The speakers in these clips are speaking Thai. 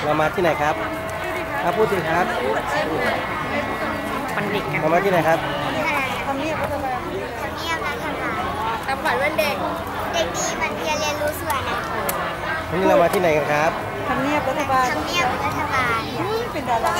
เรามาที่ไหนครับครับพูดสิครับปันเด็กกันเรามาที่ไหนครับทำเนียบรัฐบาลตำขวัญวันเด็กเด็กดีมันเรียนรู้ส่วนนะวันนี้เรามาที่ไหนกันครับทำเนียบรัฐบาลทำเนียบรัฐบาลเป็นดารา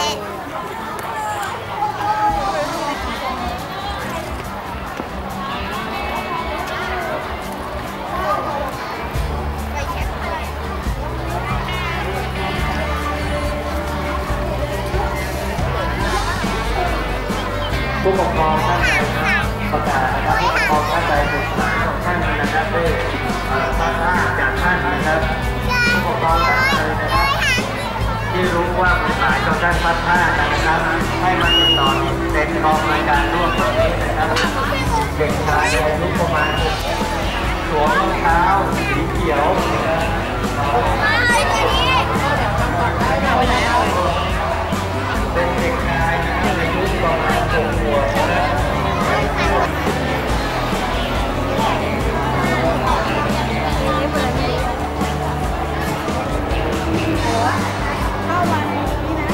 ผู้ปกครองท่านใดประกาศนะครับผู้ปกครองท่านใดบุตรหลานของท่านนะครับได้ทราบว่าจากท่านนะครับผู้ปกครองท่านใดนะครับที่รู้ว่าบุตรหลานของท่านพลาดพลาดนะครับให้มาติดต่อที่เซ็นกองรายการร่วมตรงนี้นะครับเด็กชายอายุประมาณสวมรองเท้าสีเขียวเป็นเด็กชายอายุประมาณ6 ขวบเข้ามาในนี้นะ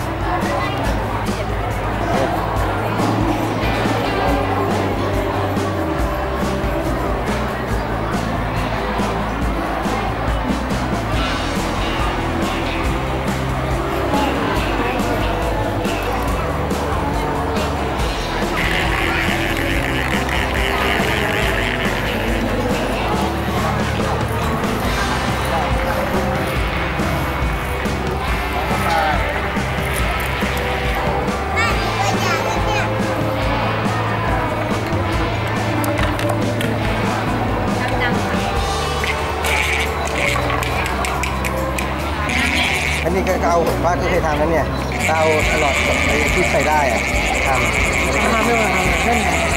อันนี้ก็เอาบ้านก็เคยทำนั้นเนี่ยเอาตลอดกับไอ้ที่ใส่ได้อะทำมาเรื่องอะไรเล่น